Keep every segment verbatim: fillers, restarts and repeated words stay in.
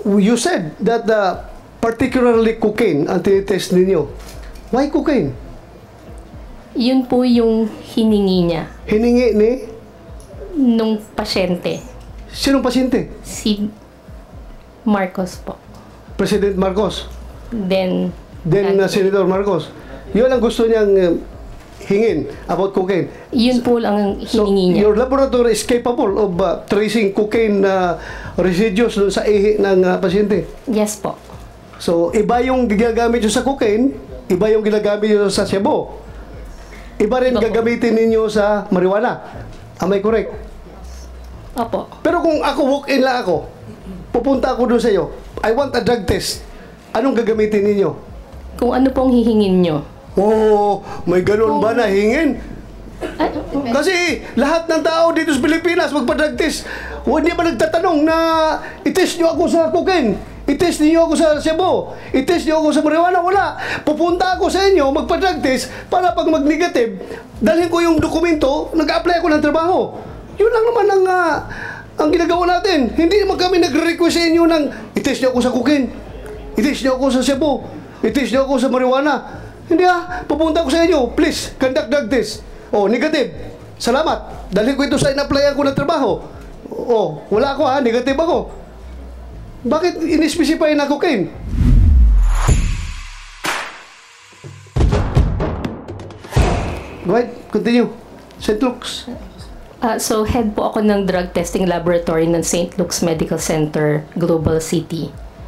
you said that uh, particularly cocaine ang tinitest ninyo. Why cocaine? Yun po yung hiningi niya Hiningi ni nung pasyente. sinong pasyente? Si Marcos po. President Marcos. Then, Then uh, Senator Marcos. Yun ang gusto niyang uh, hingin about cocaine. yun po lang ang So, hiningi niya. your laboratory is capable of uh, tracing cocaine uh, residues dun sa ihi ng uh, pasyente. Yes po. So, iba yung ginagamit nyo sa cocaine, iba yung ginagamit nyo sa shabu. Iba rin Iba po. gagamitin ninyo sa marijuana. Am I correct? Opo. Pero kung ako, walk-in lang ako, pupunta ako doon sa iyo, I want a drug test. Anong gagamitin ninyo? Kung ano pong hihingin nyo. Oh, may ganun ba na hingin? Ah, Kasi lahat ng tao dito sa Pilipinas magpa-drug test. Hindi ba nagtatanong na i-test nyo ako sa cocaine? I-test niyo ako sa shabu? I-test niyo ako sa marijuana? Wala. Pupunta ako sa inyo, magpa-drug test para pag mag-negative, dalhin ko yung dokumento, nag-apply ako ng trabaho. Yun lang naman ang, uh, ang ginagawa natin. Hindi naman kami nagre-request sa inyo ng i-test niyo ako sa cocaine. I-test niyo ako sa shabu. I-test niyo ako sa marijuana. Hindi ah, pupunta ako sa inyo. Please, conduct drug test. Oh, negative. Salamat. Dalhin ko ito sa in-applyan ko ng trabaho. Oh, wala ako ha, negative ako. Bakit in-specify na cocaine? Go ahead, continue. Saint Luke's. ah, so, head po ako ng drug testing laboratory ng Saint Luke's Medical Center, Global City.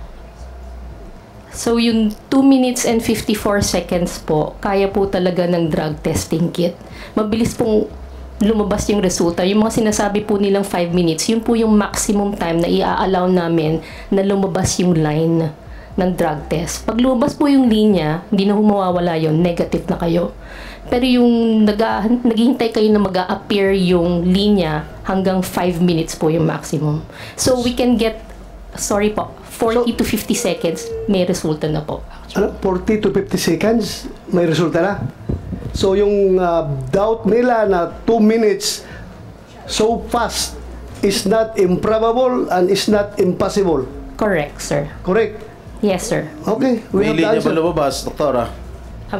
So, yung two minutes and fifty-four seconds po, kaya po talaga ng drug testing kit. Mabilis pong lumabas yung resulta. Yung mga sinasabi po nilang five minutes, yun po yung maximum time na i-allow namin na lumabas yung line ng drug test. Pag lumabas po yung linya, hindi na humawawala yun, negative na kayo. Pero yung nag naghihintay kayo na mag-a-appear yung linya, hanggang five minutes po yung maximum. So, we can get, sorry po, forty to fifty seconds, may resulta na po. Ano, forty to fifty seconds, may resulta na. So, yung uh, doubt nila na two minutes so fast is not improbable and is not impossible. Correct, sir. Correct? Yes, sir. Okay, we May have the linya answer. ba lumabas, doktora? Um,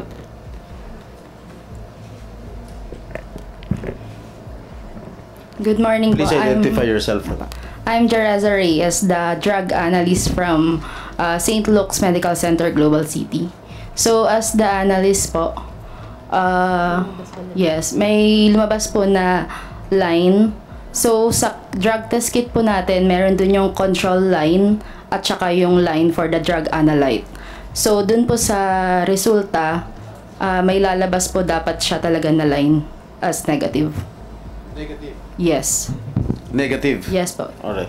Good morning Please po. identify I'm, yourself. I'm Jereza Reyes, the drug analyst from uh, Saint Luke's Medical Center, Global City. So, as the analyst po, uh, yes, may lumabas po na line. So, sa drug test kit po natin, meron dun yung control line at saka yung line for the drug analyte. So, dun po sa resulta, uh, may lalabas po dapat siya talaga na line as negative. Negative. Yes. Negative. Yes po. Alright.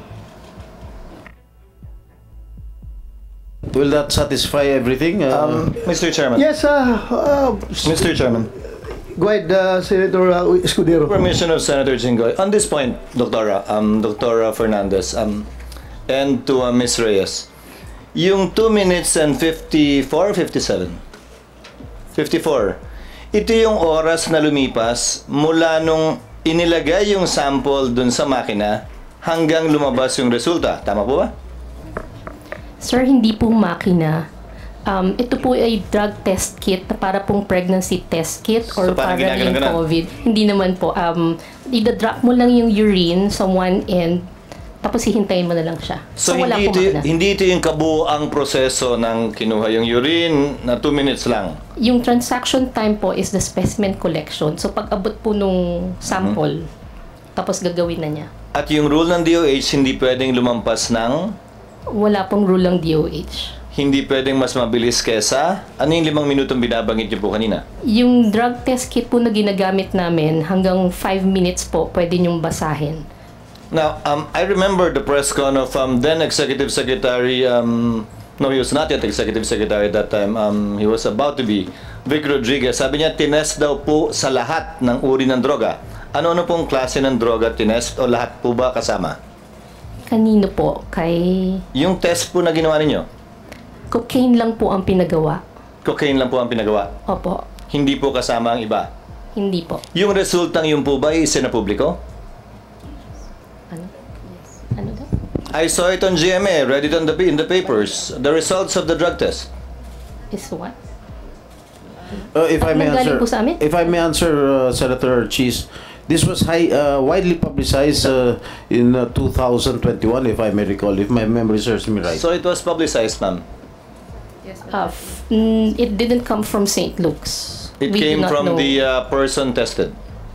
Will that satisfy everything? Uh, Um, Mister Chairman. Yes, uh, uh, Mister Chairman. go ahead, uh, Senator uh, Escudero. Permission of Senator Jinggoy. On this point, Doctora, um, Doctora Fernandez, um, and to uh, Miz Reyes, yung two minutes and fifty-four, fifty-seven? fifty-four. Ito yung oras na lumipas mula nung inilagay yung sample dun sa makina hanggang lumabas yung resulta. Tama po ba? Sir, hindi po makina. Um, ito po ay drug test kit na para pong pregnancy test kit or So, parang para yung ginaganon-ganon? COVID. Hindi naman po. Um, ida-drop mo lang yung urine sa one end, tapos hihintayin mo na lang siya. So, wala hindi, po ito, makina. hindi ito yung kabuang proseso ng kinuha yung urine na two minutes lang. Yung transaction time po is the specimen collection. So, pag abot po nung sample, tapos gagawin na niya. At yung rule ng D O H, hindi pwedeng lumampas ng, Wala pong rule ng D O H. hindi pwedeng mas mabilis kesa, ano yung limang minutong binabanggit niyo po kanina? Yung drug test kit po na ginagamit namin, hanggang five minutes po, pwede niyong basahin. Now, um, I remember the press con of um, then Executive Secretary, um, no, he was not yet Executive Secretary at that time, um, he was about to be, Vic Rodriguez. Sabi niya, tinest daw po sa lahat ng uri ng droga. Ano-ano pong klase ng droga tinest o lahat po ba kasama? Kanino po? Kay Yung test po na ginawa ninyo, cocaine lang po ang pinagawa. cocaine lang po ang pinagawa. Opo, Hindi po kasama ang iba. hindi po. Yung resultang yun po ba ay isinapubliko? Ano? Yes. Ano daw? I saw it on G M A, read it on the in the papers. The results of the drug test. Is what? Uh, if I may Nanggaling answer, po sa amin? if I may answer, uh, Senator Cheese, this was high, uh, widely publicized uh, in uh, two thousand twenty-one, if I may recall, if my memory serves me right. So it was publicized, ma'am. Uh, f- mm, it didn't come from Saint Luke's. It We do came not from know. the uh, person tested.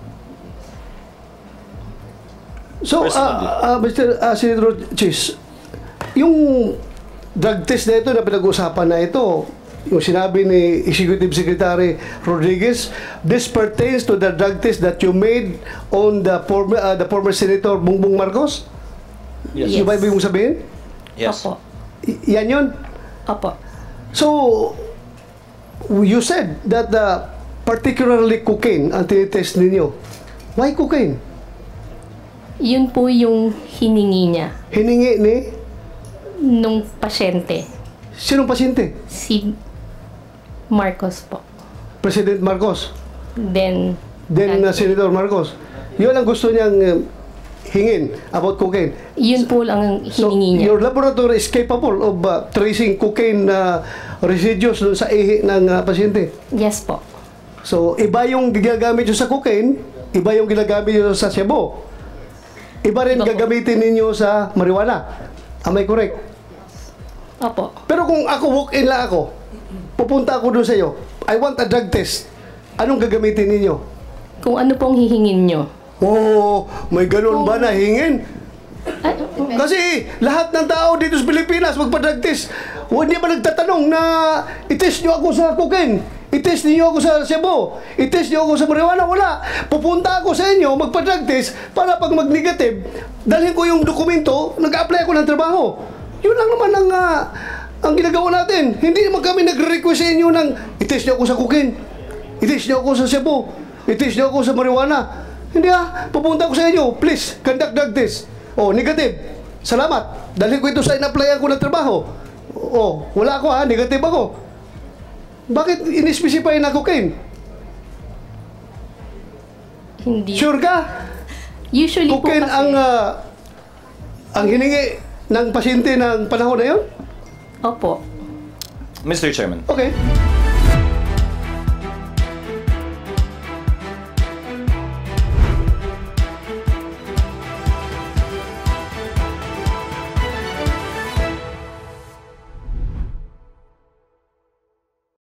So, Personally. uh, uh, Mister Uh, Senator Chis, yung drug test na ito na pinag-usapan na ito, yung sinabi ni Executive Secretary Rodriguez, this pertains to the drug test that you made on the former, uh, the former Senator Bongbong Marcos? Yes. Yung ba ibig mong sabihin? Yes. Opo. Y- yan yun? Opo. So, you said that the particularly cocaine ang tinitest ninyo. Why cocaine? Yun po yung hiningi niya Hiningi ni nung pasyente. sinong pasyente? Si Marcos po. President Marcos. Then, Then uh, Senator Marcos. Yun ang gusto niyang uh, hingin about cocaine. yun po lang ang So, hiningi niya. your laboratory is capable of uh, tracing cocaine uh, residues dun sa ihi ng uh, pasyente. Yes po. So, iba yung ginagamit nyo sa cocaine, iba yung ginagamit nyo sa sebo. Iba rin Opo. gagamitin ninyo sa marijuana. Am I correct? Opo. Pero kung ako, walk-in lang ako, pupunta ako doon sa iyo, I want a drug test. Anong gagamitin ninyo? Kung ano pong hihingin nyo. Oh, may ganun ba na hingin? Ay, Kasi lahat ng tao dito sa Pilipinas magpa-drug test. Hindi ba nagtatanong na i-test nyo ako sa cocaine? I-test niyo ako sa Cebu? I-test niyo ako sa marijuana? Wala. Pupunta ako sa inyo, magpa-drug test para pag mag-negative, dalhin ko yung dokumento, nag-apply ako ng trabaho. Yun lang naman ang, uh, ang ginagawa natin. Hindi naman kami nagre-request sa inyo ng i-test niyo ako sa cocaine. I-test niyo ako sa Cebu. I-test niyo ako sa marijuana. Hindi ah, pupunta ako sa inyo, please, conduct drug test. Oh, negative. Salamat. Dahil ko ito sa in-applyan ko ng trabaho. Oh, wala ako ha, negative ako. Bakit in-specify na cocaine? hindi. Sure ka? Usually po Cocaine kasi, ang ah, ang hiningi ng pasyente ng panahon na yun? Opo. Mister Chairman. Okay.